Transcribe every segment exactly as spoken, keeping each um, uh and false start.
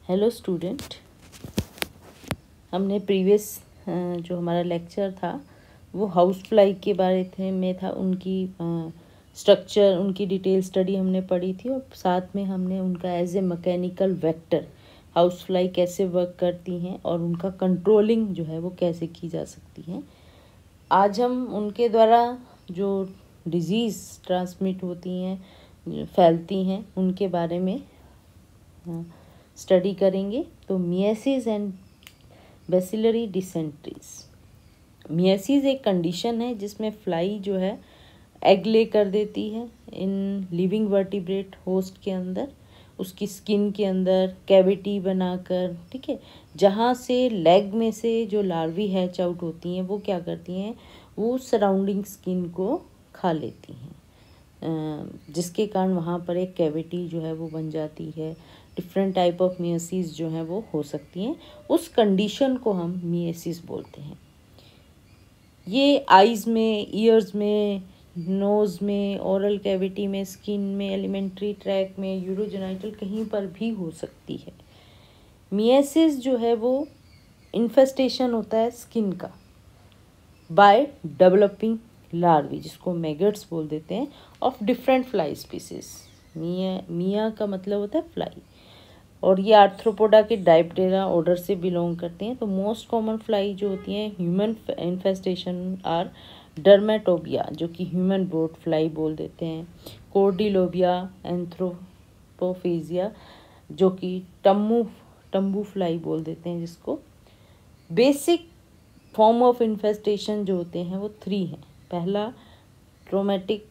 Hello student, हमने previous जो हमारा लेक्चर था वो हाउस फ्लाई के बारे में था। उनकी स्ट्रक्चर, उनकी डिटेल स्टडी हमने पढ़ी थी और साथ में हमने उनका as a mechanical vector house fly कैसे वर्क करती हैं और उनका कंट्रोलिंग जो है वो कैसे की जा सकती है। आज हम उनके द्वारा जो डिजीज़ ट्रांसमिट होती हैं, फैलती हैं, उनके बारे में स्टडी करेंगे। तो myiasis and bacillary dysenteries. Myiasis एक कंडीशन है जिसमें फ्लाई जो है एग ले कर देती है इन लिविंग वर्टिब्रेट होस्ट के अंदर, उसकी स्किन के अंदर कैविटी बनाकर, ठीक है। जहाँ से लेग में से जो लार्वी हैच आउट होती हैं वो क्या करती हैं, वो सराउंडिंग स्किन को खा लेती हैं, जिसके कारण वहाँ पर एक कैविटी जो है वो बन जाती है। डिफरेंट टाइप ऑफ मियासिस जो हैं वो हो सकती हैं। उस कंडीशन को हम मियासिस बोलते हैं। ये आइज़ में, ईयर्स में, नोज़ में, ओरल कैविटी में, स्किन में, एलिमेंट्री ट्रैक में, यूरोजेनाइटल कहीं पर भी हो सकती है। मियासिस जो है वो इन्फेस्टेशन होता है स्किन का बाय डेवलपिंग लार्वी, जिसको मैगट्स बोल देते हैं, ऑफ डिफरेंट फ्लाई स्पीसीज। मिया मिया का मतलब होता है फ्लाई, और ये आर्थ्रोपोडा के डाइप्टेरा ऑर्डर से बिलोंग करते हैं। तो मोस्ट कॉमन फ्लाई जो होती हैं ह्यूमन इन्फेस्टेशन आर डर्मेटोबिया, जो कि ह्यूमन ब्रोड फ्लाई बोल देते हैं, कोर्डिलोबिया, एंथ्रोपोफेजिया, जो कि टम्बू टम्बू फ्लाई बोल देते हैं जिसको। बेसिक फॉर्म ऑफ इन्फेस्टेशन जो होते हैं वो थ्री हैं। पहला ट्रोमेटिक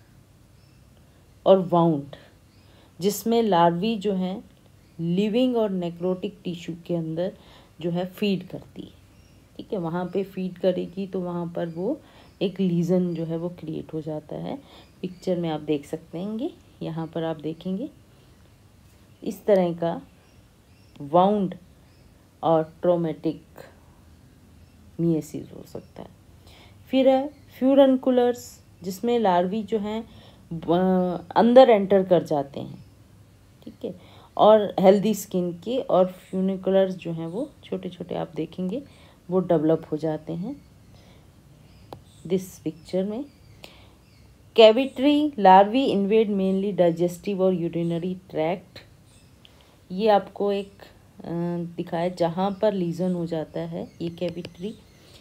और वाउंड, जिसमें लार्वी जो हैं लिविंग और नेक्रोटिक टिश्यू के अंदर जो है फीड करती है, ठीक है। वहाँ पे फीड करेगी तो वहाँ पर वो एक लीजन जो है वो क्रिएट हो जाता है। पिक्चर में आप देख सकते हैं, यहाँ पर आप देखेंगे इस तरह का वाउंड और ट्रोमेटिक मियासिस हो सकता है। फिर है फ्यूरनकुलर्स, जिसमें लार्वी जो हैं अंदर एंटर कर जाते हैं, ठीक है, और हेल्दी स्किन के, और फ्यूनिकुलर्स जो हैं वो छोटे छोटे आप देखेंगे वो डेवलप हो जाते हैं। दिस पिक्चर में cavitary larvae invade mainly digestive और यूरिनरी ट्रैक्ट। ये आपको एक दिखाया जहाँ पर लीजन हो जाता है, ये कैविटरी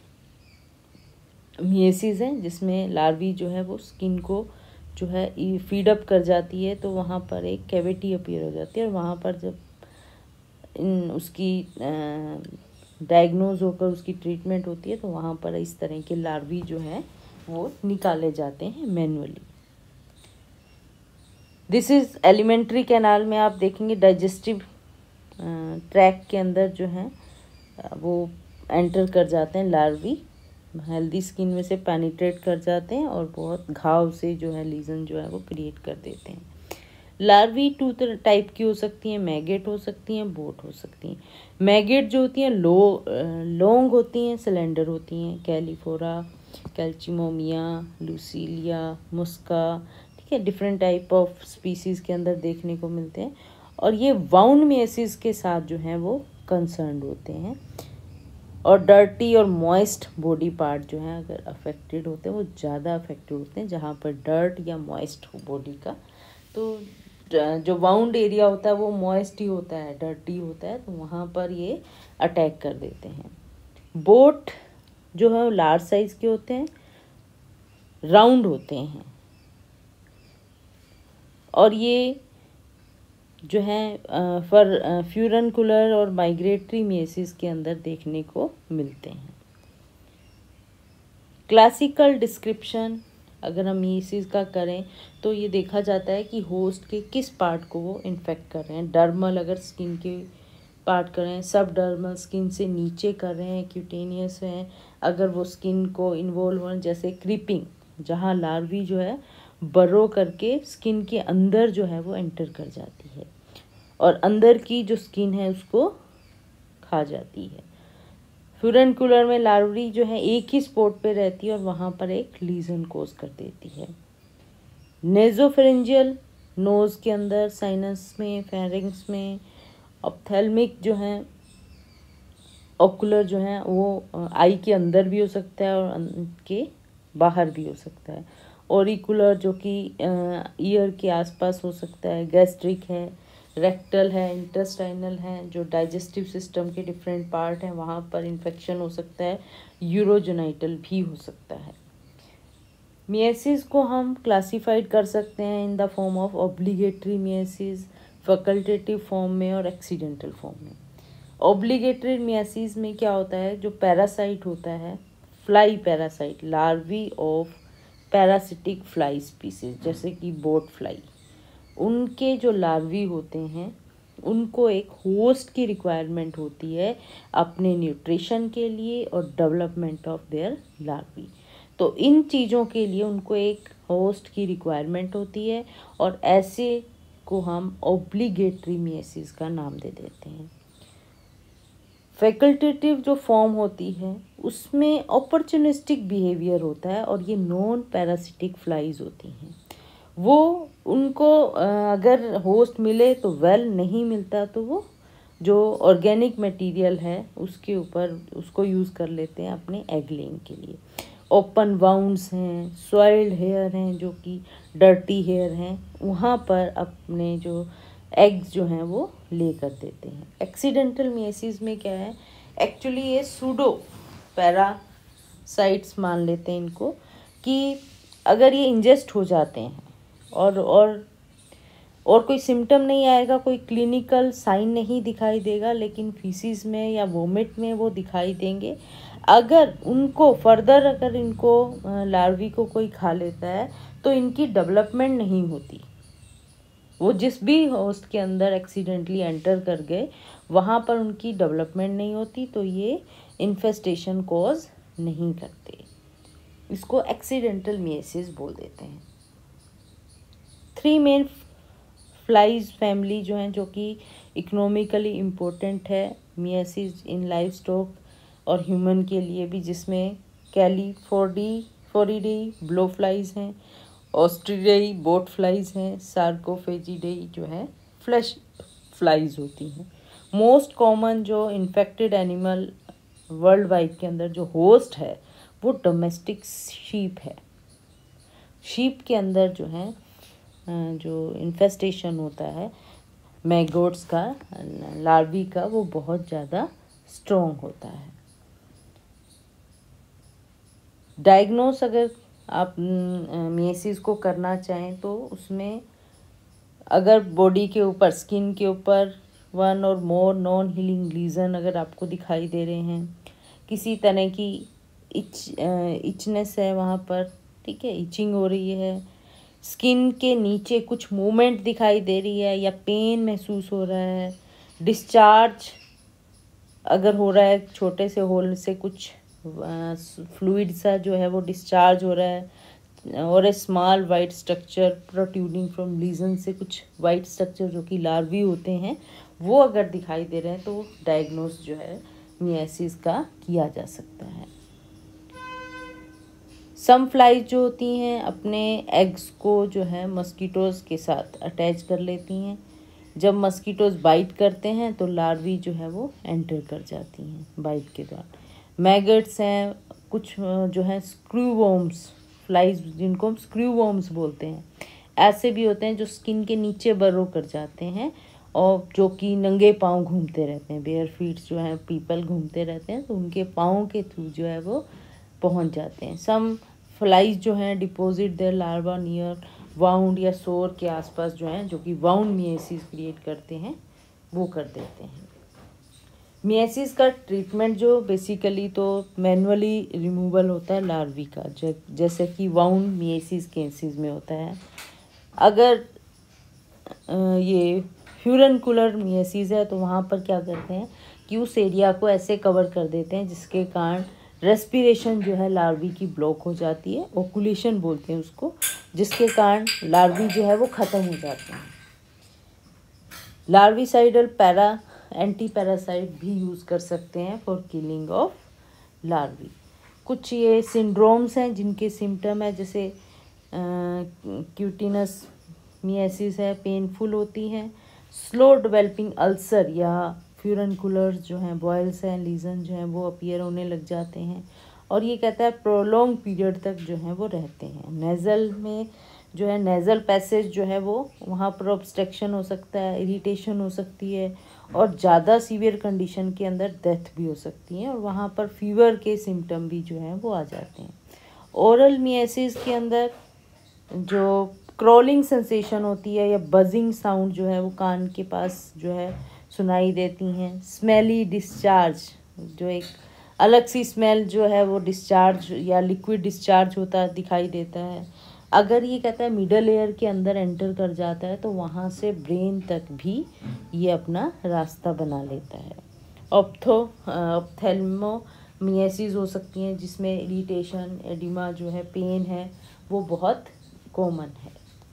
मियासिस है, जिसमें लार्वी जो है वो स्किन को जो है फीड अप कर जाती है, तो वहाँ पर एक कैविटी अपीयर हो जाती है, और वहाँ पर जब इन उसकी डायग्नोज होकर उसकी ट्रीटमेंट होती है तो वहाँ पर इस तरह के लार्वी जो हैं वो निकाले जाते हैं manually. This is alimentary canal में आप देखेंगे डाइजेस्टिव ट्रैक के अंदर जो है वो एंटर कर जाते हैं लार्वी, हेल्दी स्किन में से पेनिट्रेट कर जाते हैं और बहुत घाव से जो है लीजन जो है वो क्रिएट कर देते हैं। लार्वी टू टाइप की हो सकती हैं, मैगेट हो सकती हैं, बोट हो सकती हैं। मैगेट जो होती हैं लो लॉन्ग होती हैं, सिलेंडर होती हैं, कैलिफोरा, कैल्चिमोमिया, लूसीलिया, मुस्का, ठीक है, डिफरेंट टाइप ऑफ स्पीसीज़ के अंदर देखने को मिलते हैं। और ये वाउंड मियासिस के साथ जो हैं वो कंसर्न्ड होते हैं। और डर्टी और मॉइस्ट बॉडी पार्ट जो हैं अगर अफेक्टेड होते हैं, वो ज़्यादा अफेक्टेड होते हैं जहाँ पर डर्ट या मॉइस्ट हो बॉडी का। तो जो वाउंड एरिया होता है वो मॉइस्ट ही होता है, डर्टी होता है, तो वहाँ पर ये अटैक कर देते हैं। बोट जो है लार्ज साइज के होते हैं, राउंड होते हैं, और ये जो है फर फ्यूरनकुलर और माइग्रेटरी मियासिस के अंदर देखने को मिलते हैं। क्लासिकल डिस्क्रिप्शन अगर हम मियासिस का करें तो ये देखा जाता है कि होस्ट के किस पार्ट को वो इन्फेक्ट कर रहे हैं। डर्मल अगर स्किन के पार्ट कर रहे हैं, सब डर्मल स्किन से नीचे कर रहे हैं, क्यूटेनियस हैं अगर वो स्किन को इन्वॉल्व हो, जैसे क्रीपिंग, जहाँ लार्वी जो है बरो करके स्किन के अंदर जो है वो एंटर कर जाती है और अंदर की जो स्किन है उसको खा जाती है। फ्यूरनकुलर में लार्वी जो है एक ही स्पॉट पे रहती है और वहाँ पर एक लीजन कोज कर देती है। नेजोफेरेंजियल, नोज़ के अंदर, साइनस में, फेरिंग्स में, ऑप्थेल्मिक जो है, ओकुलर जो है वो आई के अंदर भी हो सकता है और के बाहर भी हो सकता है। ऑरिकुलर जो कि ईयर के आसपास हो सकता है। गैस्ट्रिक है, रेक्टल है, इंटेस्टाइनल है, जो डाइजेस्टिव सिस्टम के डिफरेंट पार्ट हैं वहाँ पर इन्फेक्शन हो सकता है। यूरोजेनाइटल भी हो सकता है। मियासिस को हम क्लासिफाइड कर सकते हैं in the form of obligatory myiasis, facultative form में और एक्सीडेंटल फॉर्म में। ऑब्लिगेटरी मियासिस में क्या होता है, जो पैरासाइट होता है, fly parasite, larvae of parasitic fly species जैसे कि बोट फ्लाई, उनके जो लार्वी होते हैं उनको एक होस्ट की रिक्वायरमेंट होती है अपने न्यूट्रिशन के लिए और डेवलपमेंट ऑफ देयर लार्वी। तो इन चीज़ों के लिए उनको एक होस्ट की रिक्वायरमेंट होती है और ऐसे को हम ऑब्लिगेटरी मियासिस का नाम दे देते हैं। फैकल्टेटिव जो फॉर्म होती है उसमें अपॉर्चुनिस्टिक बिहेवियर होता है और ये नॉन पैरासिटिक फ्लाइज होती हैं। वो उनको अगर होस्ट मिले तो वेल, नहीं मिलता तो वो जो ऑर्गेनिक मटेरियल है उसके ऊपर उसको यूज़ कर लेते हैं अपने एग लेइंग के लिए। ओपन वाउंड्स हैं, सॉइल्ड हेयर हैं जो कि डर्टी हेयर हैं, वहाँ पर अपने जो एग्स जो हैं वो ले कर देते हैं। एक्सीडेंटल मियासिस में क्या है, एक्चुअली ये सूडो पैरासाइट्स मान लेते हैं इनको, कि अगर ये इंजेस्ट हो जाते हैं और और और कोई सिम्टम नहीं आएगा, कोई क्लिनिकल साइन नहीं दिखाई देगा, लेकिन फीसिस में या वोमिट में वो दिखाई देंगे। अगर उनको फर्दर अगर इनको लार्वी को कोई खा लेता है तो इनकी डेवलपमेंट नहीं होती। वो जिस भी होस्ट के अंदर एक्सीडेंटली एंटर कर गए वहाँ पर उनकी डेवलपमेंट नहीं होती, तो ये इन्फेस्टेशन कॉज नहीं करते। इसको एक्सीडेंटल मियासिस बोल देते हैं। थ्री मेन फ्लाइज फैमिली जो हैं जो कि इकोनॉमिकली इम्पोर्टेंट है मियासिस इन लाइफ स्टॉक और ह्यूमन के लिए भी, जिसमें कैलीफोर्डी फोरिडी ब्लो फ्लाइज हैं, ऑस्ट्रेलियाई बोट फ्लाइज हैं, सार्कोफेजिडेई जो है फ्लैश फ्लाइज होती हैं। मोस्ट कॉमन जो इन्फेक्टेड एनिमल वर्ल्ड वाइड के अंदर जो होस्ट है वो डोमेस्टिक शीप है। शीप के अंदर जो है जो इन्फेस्टेशन होता है मैगोट्स का, लार्वी का, वो बहुत ज़्यादा स्ट्रॉन्ग होता है। डायग्नोस अगर आप मियासिस को करना चाहें तो उसमें अगर बॉडी के ऊपर, स्किन के ऊपर वन और मोर नॉन हीलिंग लीजन अगर आपको दिखाई दे रहे हैं, किसी तरह की इच इचनेस है वहाँ पर, ठीक है, इचिंग हो रही है, स्किन के नीचे कुछ मूवमेंट दिखाई दे रही है या पेन महसूस हो रहा है, डिस्चार्ज अगर हो रहा है, छोटे से होल से कुछ फ्लूइड सा जो है वो डिस्चार्ज हो रहा है, और a small white structure protruding from lesion से कुछ वाइट स्ट्रक्चर जो कि लार्वी होते हैं वो अगर दिखाई दे रहे हैं तो डायग्नोस जो है मियासिस का किया जा सकता है। सम फ्लाइज जो होती हैं अपने एग्स को जो है मस्कीटोज़ के साथ अटैच कर लेती हैं। जब मस्कीटोज़ बाइट करते हैं तो लार्वी जो है वो एंटर कर जाती हैं बाइट के दौरान। मैगट्स हैं, कुछ जो है स्क्रू वॉर्म्स फ्लाइज जिनको हम स्क्रू वॉर्म्स बोलते हैं, ऐसे भी होते हैं जो स्किन के नीचे बरो कर जाते हैं और जो कि नंगे पाँव घूमते रहते हैं। बेयर फीट जो हैं पीपल घूमते रहते हैं तो उनके पाँव के थ्रू जो है वो पहुंच जाते हैं। सम फ्लाइज जो हैं deposit their larva near wound या सोर के आसपास जो हैं, जो कि वाउंड मियासिस क्रिएट करते हैं, वो कर देते हैं। मियासिस का ट्रीटमेंट जो बेसिकली तो मैनुअली रिमूवल होता है लार्वी का, जैसे कि वाउंड मियासिस केसेस में होता है। अगर ये फ्यूरनकुलर मियासिस है तो वहाँ पर क्या करते हैं कि उस एरिया को ऐसे कवर कर देते हैं जिसके कारण रेस्पिरेशन जो है लार्वी की ब्लॉक हो जाती है, ओकुलेशन बोलते हैं उसको, जिसके कारण लार्वी जो है वो ख़त्म हो जाते हैं। लार्विसाइडल पैरा एंटी पैरासाइट भी यूज़ कर सकते हैं फॉर किलिंग ऑफ लार्वी। कुछ ये सिंड्रोम्स हैं जिनके सिम्टम है, जैसे क्यूटिनस मियासिस है, पेनफुल होती हैं, स्लो डेवलपिंग अल्सर या फ्यूरनकुलर्स जो हैं, बॉयल्स हैं, लीजन जो हैं वो अपीयर होने लग जाते हैं। और ये कहता है प्रोलॉन्ग पीरियड तक जो है वो रहते हैं। नेज़ल में जो है नेज़ल पैसेज जो है वो वहाँ पर ऑब्स्ट्रक्शन हो सकता है, इरिटेशन हो सकती है, और ज़्यादा सीवियर कंडीशन के अंदर डेथ भी हो सकती है, और वहाँ पर फीवर के सिम्टम भी जो हैं वो आ जाते हैं। ओरल मियासिस के अंदर जो क्रॉलिंग सेंसेशन होती है या बजिंग साउंड जो है वो कान के पास जो है सुनाई देती हैं। स्मेली डिस्चार्ज, जो एक अलग सी स्मेल जो है वो डिस्चार्ज या लिक्विड डिस्चार्ज होता दिखाई देता है। अगर ये कहता है मिडल एयर के अंदर एंटर कर जाता है तो वहाँ से ब्रेन तक भी ये अपना रास्ता बना लेता है। ऑप्थो ऑप्थेल्मोमियासिस हो सकती हैं जिसमें इरिटेशन, एडिमा जो है, पेन है, वो बहुत कॉमन है।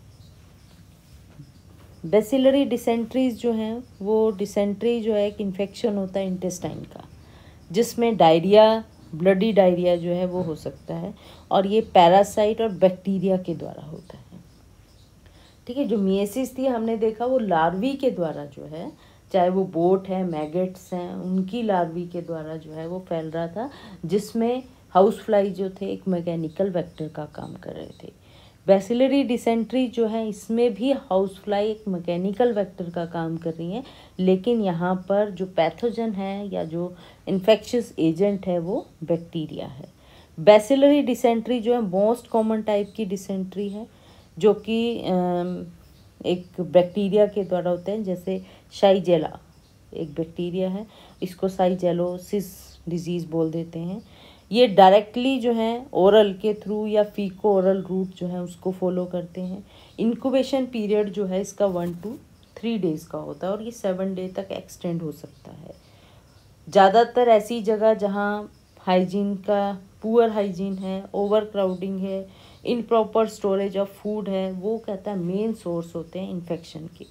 बेसिलरी डिसेंट्रीज जो हैं वो डिसेंट्री जो है एक इन्फेक्शन होता है इंटेस्टाइन का, जिसमें डायरिया, ब्लडी डायरिया जो है वो हो सकता है, और ये पैरासाइट और बैक्टीरिया के द्वारा होता है। ठीक है, जो मियासिस थी हमने देखा वो लार्वी के द्वारा जो है, चाहे वो बोट है, मैगेट्स हैं, उनकी लार्वी के द्वारा जो है वो फैल रहा था, जिसमें हाउस फ्लाई जो थे एक मैकेनिकल वेक्टर का काम कर रहे थे। बेसिलरी डिसेंट्री जो है इसमें भी हाउस फ्लाई एक मैकेनिकल वेक्टर का काम कर रही हैं, लेकिन यहाँ पर जो पैथोजन है या जो इन्फेक्शियस एजेंट है वो बैक्टीरिया है। बेसिलरी डिसेंट्री जो है मोस्ट कॉमन टाइप की डिसेंट्री है, जो कि एक बैक्टीरिया के द्वारा होते हैं, जैसे शाइजेला एक बैक्टीरिया है, इसको साइजेलोसिस डिजीज़ बोल देते हैं। ये डायरेक्टली जो है ओरल के थ्रू या फीको ओरल रूट जो है उसको फॉलो करते हैं। इंक्यूबेशन पीरियड जो है इसका वन टू थ्री डेज़ का होता है, और ये सेवन डे तक एक्सटेंड हो सकता है। ज़्यादातर ऐसी जगह जहाँ हाइजीन का पुअर हाइजीन है, ओवर क्राउडिंग है, इनप्रॉपर स्टोरेज ऑफ फूड है, वो कहता है मेन सोर्स होते हैं इन्फेक्शन के।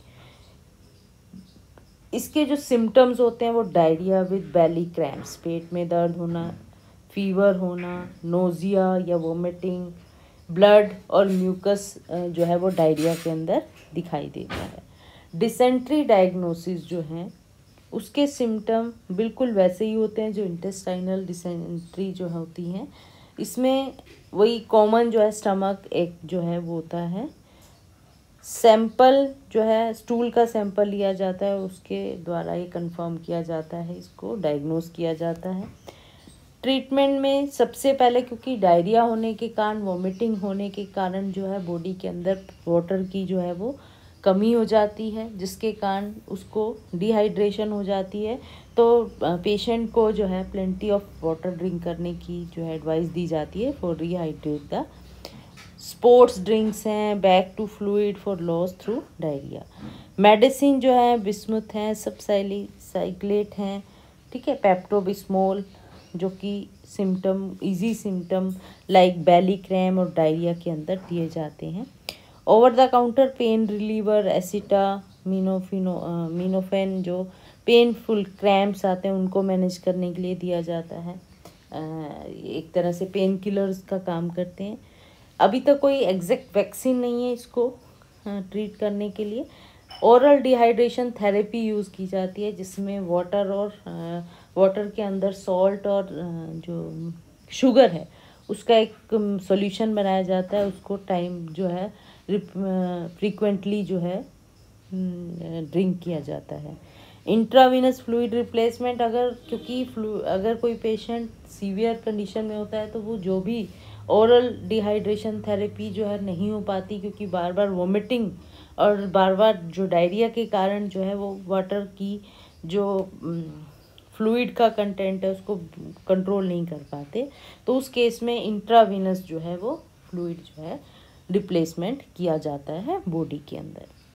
इसके जो सिम्टम्स होते हैं वो डायरिया विद बेली क्रैम्प्स, पेट में दर्द होना, फीवर होना, नोजिया या वोमिटिंग, ब्लड और म्यूकस जो है वो डायरिया के अंदर दिखाई देता है। डिसेंट्री डायग्नोसिस जो है उसके सिम्टम बिल्कुल वैसे ही होते हैं जो इंटेस्टाइनल डिसेंट्री जो होती हैं। इसमें वही कॉमन जो है स्टमक एक जो है वो होता है। सैंपल जो है स्टूल का सैंपल लिया जाता है, उसके द्वारा ये कंफर्म किया जाता है, इसको डायग्नोस किया जाता है। ट्रीटमेंट में सबसे पहले, क्योंकि डायरिया होने के कारण, वॉमिटिंग होने के कारण जो है बॉडी के अंदर वाटर की जो है वो कमी हो जाती है, जिसके कारण उसको डिहाइड्रेशन हो जाती है, तो पेशेंट को जो है प्लेंटी ऑफ वाटर ड्रिंक करने की जो है एडवाइस दी जाती है for rehydrate the. Sports drinks हैं, back to fluid for loss through diarrhoea. Medicine जो है बिस्मुथ हैं, सबसाइली साइक्लेट हैं, ठीक है, पेप्टोबिस्मोल, जो कि symptom easy symptom like belly cram और डायरिया के अंदर दिए जाते हैं। Over the counter pain reliever acetaminophen मिनोफेन जो पेनफुल क्रैम्प्स आते हैं उनको मैनेज करने के लिए दिया जाता है। एक तरह से पेन किलर्स का काम करते हैं। अभी तक कोई एग्जैक्ट वैक्सीन नहीं है इसको ट्रीट करने के लिए। ओरल डिहाइड्रेशन थेरेपी यूज़ की जाती है, जिसमें वाटर और वाटर के अंदर सॉल्ट और जो शुगर है उसका एक सॉल्यूशन बनाया जाता है, उसको टाइम जो है फ्रीक्वेंटली जो है ड्रिंक किया जाता है। इंट्रावीनस फ्लूइड रिप्लेसमेंट, अगर क्योंकि फ्लू अगर कोई पेशेंट सीवियर कंडीशन में होता है तो वो जो भी ओरल डिहाइड्रेशन थेरेपी जो है नहीं हो पाती, क्योंकि बार बार वोमिटिंग और बार बार जो डायरिया के कारण जो है वो वाटर की जो फ्लूइड का कंटेंट है उसको कंट्रोल नहीं कर पाते, तो उस केस में इंट्रावीनस जो है वो फ्लूइड जो है रिप्लेसमेंट किया जाता है बॉडी के अंदर।